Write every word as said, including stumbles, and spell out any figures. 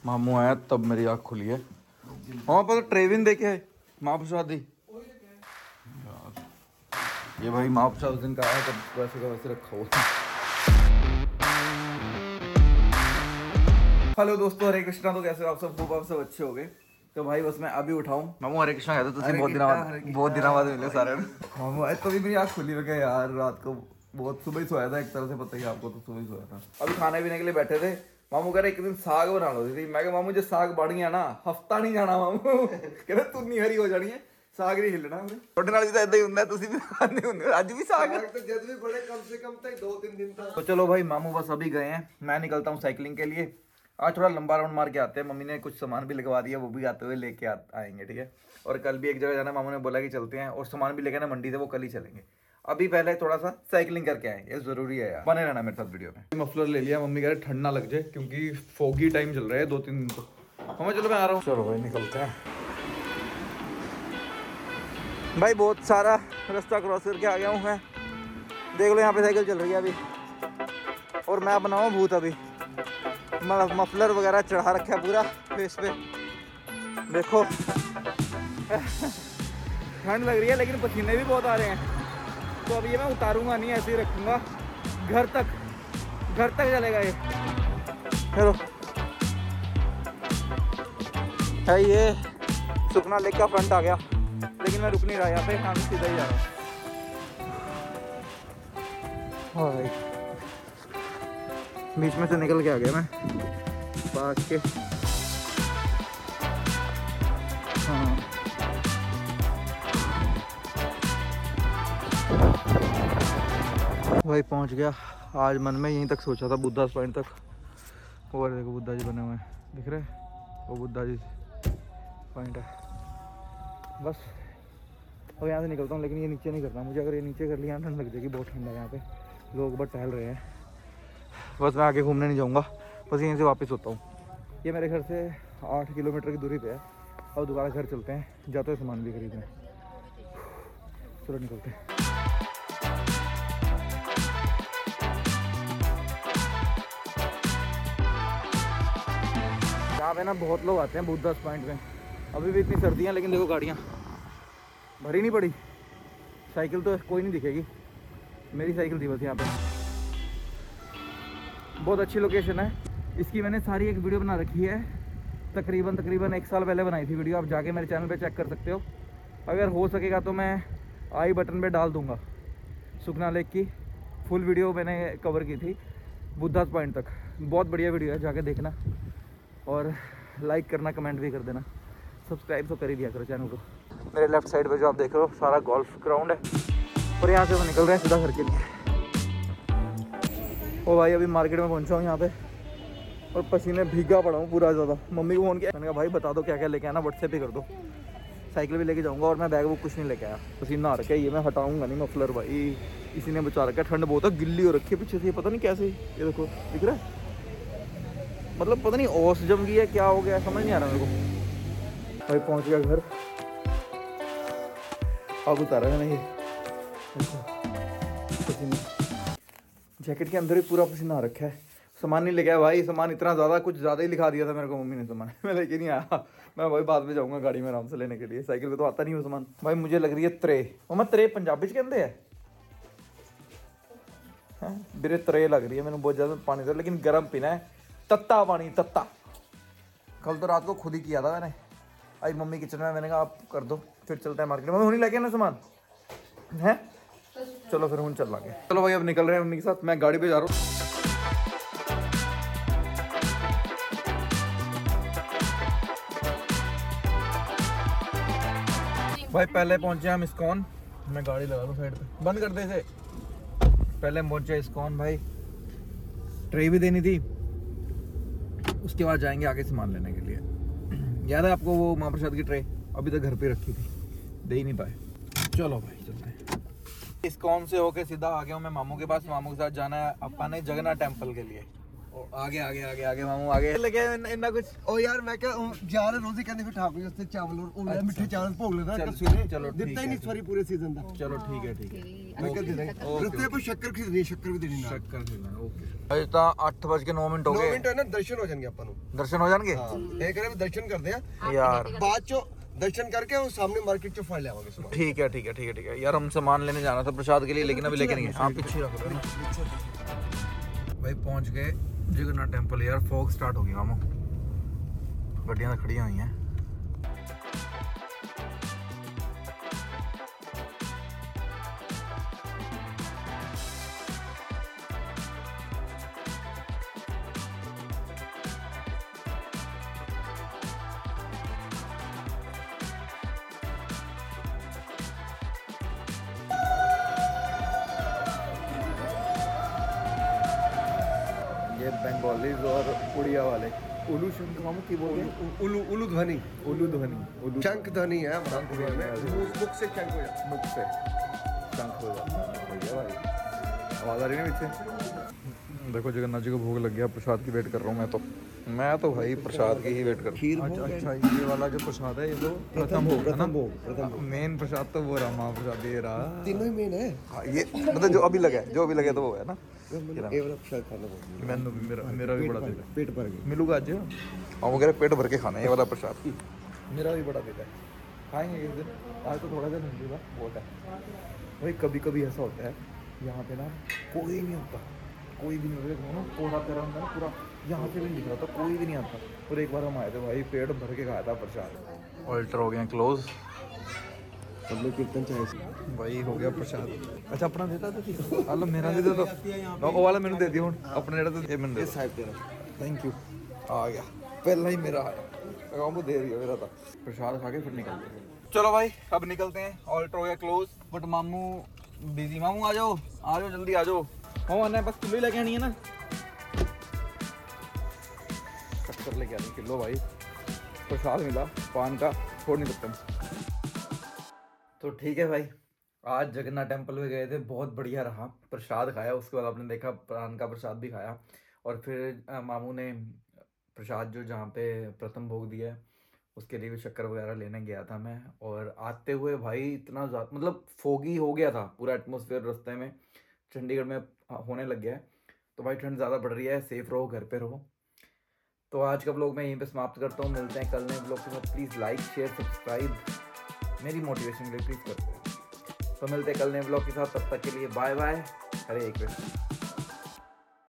मामू आया तब मेरी आँख खुली है। वहाँ पर ट्रेविन देखे है माँ प्रसाद दी यार। ये भाई माँ प्रसाद उस दिन का आया तब वैसे का वैसे रखा हुआ। हेलो दोस्तों, हरे कृष्णा। तो कैसे हो आप सब? खूब आप सब अच्छे हो गए। तो भाई बस मैं अभी उठाऊं। मामू हरे कृष्णा कहते तुझे बहुत दिनों बाद बहुत दिनों बाद मिले सारे। मामू आए तो भी मेरी आँख खुली। मैं क्या यार, रात को बहुत सुबह ही सोया था, एक तरह से पता ही आपको, तो सुबह ही सोया था। अभी खाने पीने के लिए बैठे थे। मामू कह रहे एक दिन साग बना लो दीदी। मैं कहा मामू जो साग बढ़ गया ना, हफ्ता नहीं जाना मामू। कह रहे तू नहीं हरी हो जानी है, साग नहीं हिलना। ਤੁਹਾਡੇ ਨਾਲ ਜਿੱਦਾਂ ਇਦਾਂ ਹੀ ਹੁੰਦਾ, ਤੁਸੀਂ ਵੀ ਖਾਂਦੇ ਹੁੰਦੇ हो ਅੱਜ भी साग तो जब भी बड़े कम से कम तक दो तीन दिन तक। तो चलो भाई मामू बस अभी गए हैं, मैं निकलता हूँ साइकिलिंग के लिए। आज थोड़ा लंबा राउंड मार के आते हैं। मम्मी ने कुछ सामान भी लगवा दिया, वो भी आते हुए लेके आ, आएंगे, ठीक है। और कल भी एक जगह जाना, मामू ने बोला कि चलते हैं, और सामान भी लेके ना मंडी से, वो कल ही चलेंगे। अभी पहले थोड़ा सा साइकिलिंग करके आएंगे, जरूरी है यार। बने रहना मेरे साथ वीडियो में। मफलर ले लिया, मम्मी कह रहे ठंड ना लग जाए क्योंकि फोगी टाइम चल रहा है दो तीन दिन तो। मम्मी चलो मैं आ रहा हूँ। चलो भाई निकलते हैं। भाई बहुत सारा रास्ता क्रॉस करके आ गया हूँ मैं। देख लो यहाँ पे साइकिल चल रही है अभी, और मैं बनाऊँ भूत अभी। मफलर वगैरह चढ़ा रखा है पूरा फेस पे, देखो। ठंड लग रही है लेकिन पसीने भी बहुत आ रहे हैं। तो अब ये मैं उतारूंगा नहीं, ऐसे ही रखूंगा घर तक, घर तक चलेगा ये। चलो है ये सुखना लेक का फ्रंट आ गया, लेकिन मैं रुक नहीं रहा यहाँ पे, हाँ सीधा ही जा रहा हूँ। भाई बीच में से निकल के आ गया मैं पास के। हाँ भाई पहुंच गया। आज मन में यहीं तक सोचा था, बुद्धा पॉइंट तक। और देखो बुद्धा जी बने हुए हैं, दिख रहे हैं? वो बुद्धा जी पॉइंट है। बस अब यहाँ से निकलता हूँ, लेकिन ये नीचे नहीं करना मुझे। अगर ये नीचे कर लिया ठंड लग जाएगी, बहुत ठंड है यहाँ पे, लोग बस टहल रहे हैं। बस मैं आगे घूमने नहीं जाऊँगा, बस यहीं से वापस होता हूँ। ये मेरे घर से आठ किलोमीटर की दूरी पे है। अब दोबारा घर चलते हैं, जाते हैं सामान भी खरीदने। चलो निकलते हैं। यहाँ पे ना बहुत लोग आते हैं बुद्धा पॉइंट में। अभी भी इतनी सर्दी है, लेकिन देखो गाड़ियाँ भरी नहीं पड़ी। साइकिल तो कोई नहीं दिखेगी, मेरी साइकिल थी बस यहाँ पे। बहुत अच्छी लोकेशन है इसकी। मैंने सारी एक वीडियो बना रखी है, तकरीबन तकरीबन एक साल पहले बनाई थी वीडियो। आप जाके मेरे चैनल पे चेक कर सकते हो। अगर हो सकेगा तो मैं आई बटन पे डाल दूंगा। सुखना लेक की फुल वीडियो मैंने कवर की थी बुद्धा पॉइंट तक। बहुत बढ़िया वीडियो है, जाके देखना। और लाइक करना, कमेंट भी कर देना, सब्सक्राइब तो कर ही दिया करो चैनल को। मेरे लेफ्ट साइड पे जो आप देख रहे हो सारा गोल्फ ग्राउंड है, और यहाँ से वो निकल रहे हैं सीधा घर के लिए। ओ भाई अभी मार्केट में पहुँचा हूँ यहाँ पे, और पसीने भीगा पड़ा हूँ पूरा ज़्यादा। मम्मी को फ़ोन किया, मैंने कहा भाई बता दो क्या क्या लेके आना, व्हाट्सएप ही कर दो। साइकिल भी लेके जाऊँगा, और मैं बैग वो कुछ नहीं लेके आया। पसीना आ रखा है, ये मैं हटाऊँगा नहीं मफलर भाई, इसी ने बचा रखा है। ठंड बहुत है, गिल्ली हो रखी है पीछे से, पता नहीं कैसे। ये देखो दिख रहा है, मतलब पता नहीं ओस जम गई है, क्या हो गया समझ नहीं आ रहा मेरे को। भाई पहुँच गया घर, अब उतारा मैंने ये पसीना। जैकेट के अंदर ही पूरा पसीना आ रखा है। सामान नहीं लेके आया भाई, सामान इतना ज़्यादा, कुछ ज़्यादा ही लिखा दिया था मेरे को मम्मी ने सामान। मैं लेके नहीं आया, मैं भाई बाद में जाऊँगा गाड़ी में आराम से लेने के लिए। साइकिल पे तो आता नहीं हो सामान। भाई मुझे लग रही है त्रे, मम्मा त्रे पंजाबी च कहते हैं मेरे त्रे लग रही है मैंने बहुत ज़्यादा पानी से, लेकिन गर्म पीना है, तत्ता पानी तत्ता। कल तो रात को खुद ही किया था मैंने। आज मम्मी किचन में, मैंने कहा आप कर दो, फिर चलते हैं मार्केट में। मम्मी लेके आना सामान है, चलो फिर हम चल लांगे। चलो भाई अब निकल रहे हैं मम्मी के साथ, मैं गाड़ी पे जा रहा हूँ। भाई पहले पहुंचे हम इस्कॉन। मैं गाड़ी लगा दूँ साइड पे, बंद कर दे इसे। पहले हम पहुंचे इस्कॉन भाई, ट्रे भी देनी थी, उसके बाद जाएंगे आगे सामान लेने के लिए। याद है आपको वो माँ प्रसाद की ट्रे अभी तक घर पे रखी थी, दे ही नहीं पाए। चलो भाई चलते हैं। इस्कॉन से होके सीधा आ गया हूँ मैं मामू के पास। मामू के साथ जाना है अपने जगन्नाथ टेम्पल के लिए। आगे आगे आगे आगे मामू आगे लगे इन्ना कुछ ओ यार मैं क्या यार रोजी कहने फिर ठाकुर उसते चावल और अच्छा। मिठे चावल भोग लेना चलो, सवेरे चलो, ठीक दिता ही है, नहीं ठीक सॉरी पूरे सीजन दा चलो ठीक है ठीक है मैं क्या दे देंगे ओके, रस्ते पर शक्कर खरीदनी शक्कर भी देनी ना शक्कर ਖਿਲਾਣਾ ਓਕੇ ਅਜੇ ਤਾਂ ਅੱਠ ਵੱਜ ਕੇ ਨੌ ਮਿੰਟ ਹੋ नौ ਗਏ मिनट है ना दर्शन हो जाएंगे अपन ਦਰਸ਼ਨ ਹੋ ਜਾਣਗੇ हां ये करे दर्शन करते हैं यार बाद चो दर्शन करके वो सामने मार्केट चो फल ले आवांगे सुबह ठीक है ठीक है ठीक है ठीक है यार हम सामान लेने जाना था प्रसाद के लिए लेकिन अभी लेके नहीं गए हाँ पीछे रख लो भाई पहुंच गए जगन्नाथ टेंपल यार फॉग स्टार्ट हो गई मामू गड्डियां तो खड़ियां हुई हैं ये बंगालीज और उड़िया वाले उलू शंख मामू की बोल रहे उलू उलू ध्वनि उलू ध्वनि उलू शंख ध्वनि है शंख ध्वनि है। मुख से शंख हो जाता मुख से शंख हो जाता है भैया भाई आवाज़ आ रही है ना पीछे देखो जगन्नाथ जी को भोग लग गया प्रसाद की वेट कर रहा हूँ मैं तो मैं तो भाई प्रसाद की ही वेट कर खीर अच्छा भोग है। अच्छा ये वाला जो प्रसाद है ये तो प्रथम भोग है ना प्रथम भोग, प्रथम भोग। मेन प्रसाद तो वो रहा महाप्रसाद ये रहा तीनों ही मेन है हाँ, ये मतलब जो अभी लगा है जो अभी लगे तो वो है ना ये वाला प्रसाद खाना बहुत मैंने भी मेरा मेरा भी बड़ा दिल है पेट भर गया मिलूगा आज और वगैरह पेट भर के खाना है ये वाला प्रसाद मेरा भी बड़ा दिल है खाएंगे एक दिन आज तो थोड़ा सा नहीं होगा बहुत है भाई कभी कभी ऐसा होता है यहाँ पे ना कोई नहीं होता कोई भी नहीं होता ना कोड़ा तेरा होता ना पूरा यहाँ से भी नहीं दिख रहा था कोई भी नहीं आता और एक बार हम आए थे भाई पेट भर के खाया था प्रसाद ऑल्टर हो गए क्लोज सब लोग कीर्तन चाहे भाई हो गया प्रसाद अच्छा अपना देता तो हलो मेरा दे दो तो वो वाला मैंने दे दिया हूँ अपने जेड़ा तो ये मैंने दे साहब तेरा थैंक यू आ गया पहला ही मेरा आया वो दे दिया मेरा था प्रसाद खा के फिर निकलते हैं चलो भाई अब निकलते हैं ऑल्टर हो गया क्लोज बट मामू बिजी मामू आ जाओ आ जाओ जल्दी आ जाओ मामू आना है बस किलो ही लेके आनी है ना शक्कर लेके आनी किलो भाई प्रसाद मिला पान का छोड़ नहीं सकते हम तो ठीक है भाई आज जगन्नाथ टेम्पल में गए थे बहुत बढ़िया रहा प्रसाद खाया उसके बाद आपने देखा पान का प्रसाद भी खाया और फिर आ, मामू ने प्रसाद जो जहाँ पे प्रथम भोग दिया है उसके लिए भी शक्कर वगैरह लेने गया था मैं और आते हुए भाई इतना ज़्यादा मतलब फोगी हो गया था पूरा एटमोसफेयर रास्ते में चंडीगढ़ में होने लग गया है तो भाई ठंड ज़्यादा बढ़ रही है सेफ रहो घर पे रहो तो आज का व्लॉग मैं यहीं पे समाप्त करता हूँ मिलते हैं कल नए व्लॉग के साथ प्लीज़ लाइक शेयर सब्सक्राइब मेरी मोटिवेशन के लिए प्लीज़ करते हैं तो मिलते हैं कल नए व्लॉग के साथ तब तक के लिए बाय बाय हरे कृष्ण।